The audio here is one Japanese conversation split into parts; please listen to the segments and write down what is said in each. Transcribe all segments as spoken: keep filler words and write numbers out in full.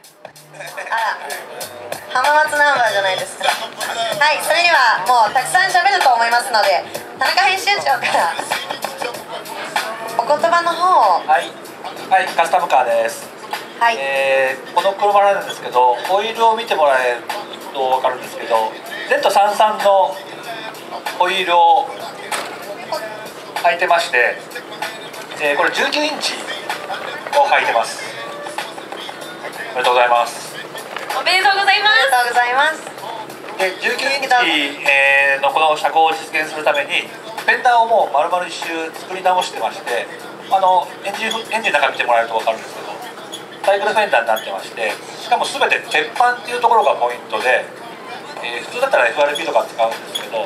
あら、浜松ナンバーじゃないですか。はい、それではもうたくさん喋ると思いますので、田中編集長からお言葉の方を。 はい、はい、カスタムカーです。 はい、 えー、この車なんですけど、オイルを見てもらえると分かるんですけど ゼットさんじゅうさん のオイルを履いてまして、えー、これじゅうきゅうインチを履いてます。おめでとうございます。 おめでとうございます。 ありがとうございます。 でじゅうきゅうインチ、えー、のこの車高を実現するためにフェンダーをもう丸々一周作り直してまして、あのエンジンエンジンの中見てもらえると分かるんですけど、サイクルフェンダーになってまして、しかも全て鉄板っていうところがポイントで、えー、普通だったら エフアールピー とか使うんですけど、はい、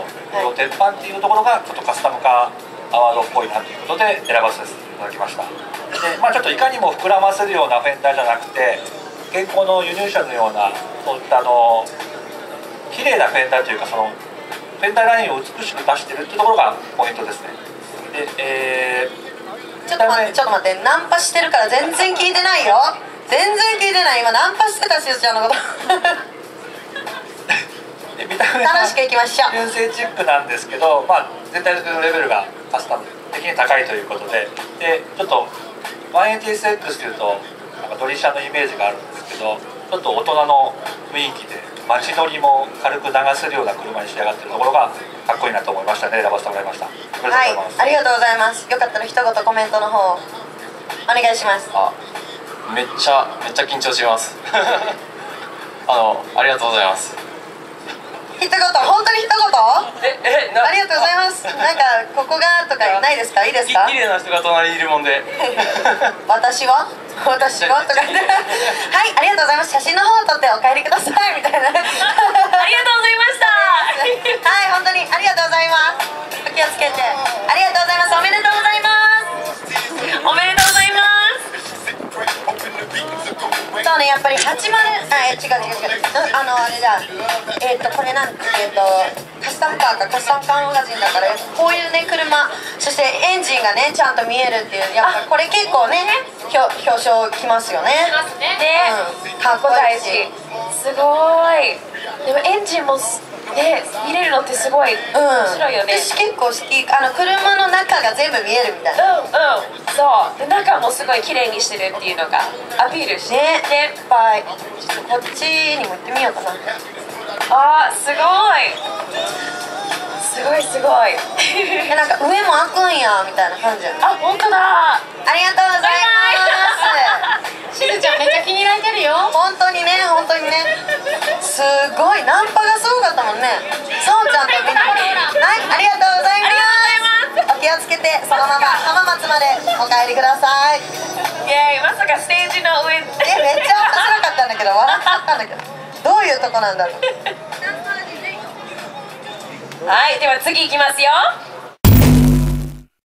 鉄板っていうところがちょっとカスタムカーアワードっぽいなということで選ばせていただきました。で、まあ、ちょっといかにも膨らませるようなフェンダーじゃなくて、現行の輸入車のようなそういったあの綺麗なフェンダーというか、そのフェンダーラインを美しく出してるっていうところがポイントですね。で、えー、 ちょっと待ってちょっと待って、ナンパしてるから全然聞いてないよ。全然聞いてない。今ナンパしてたしずちゃんのことで見た目は楽しくいきましょう。 純正チックなんですけど、まあ、全体的なレベルがカスタム的に高いということで、でちょっと ワンエイティーエスエックス というとなんかドリシャのイメージがあるんですけど、ちょっと大人の雰囲気で街乗りも軽く流せるような車に仕上がっているところがかっこいいなと思いましたね。選ばせてもらいました。 はい、ありがとうございます。よかったら一言コメントの方お願いします。 あ、めっちゃめっちゃ緊張しますあのありがとうございます。 一言、本当に一言。 ええなありがとうございます。なんかここがとかないですか？いいですか？ 綺麗な人が隣にいるもんで私は私はとか言ってはい、ありがとうございます。写真の方を撮ってお帰りくださいみたいなありがとうございましたはい、本当にありがとうございます。お気をつけてありがとうございます。おめでとうございます。 おめでとうございます。 そうね、やっぱりはちじゅうあ、違う違う違う、あのあれだ、えっ、ー、とこれなんえっ、ー、とカスタムカーかカスタムカーマガジンだから、こういうね車、そしてエンジンがねちゃんと見えるっていう、やっぱこれ結構ね表表彰きますよね。 きますね。ね、 うん、かっこいいし、 すごい。でもエンジンもね見れるのってすごい面白いよね。 うん、私結構好き。あの車の中が全部見えるみたいな。 うんうん、そうで中もすごい綺麗にしてるっていうのがアピールしてね。 ね、 いっぱいちょっとこっちにも行ってみようかな。 あー、すごいすごいすごいえ、なんか上も開くんやみたいな感じ。 あ、本当だ。 ありがとうございますしずちゃんめっちゃ気に入られてるよ。 本当にね、本当にね、すごいナンパがすごかったもんね。そうちゃんとみんな、はい、ありがとうございます。お気をつけてそのまま浜松までお帰りください。 イエーイ、まさかステージの上え、めっちゃ面白かったんだけど、笑っちゃったんだけど、どういうとこなんだろうはい、では次いきますよ。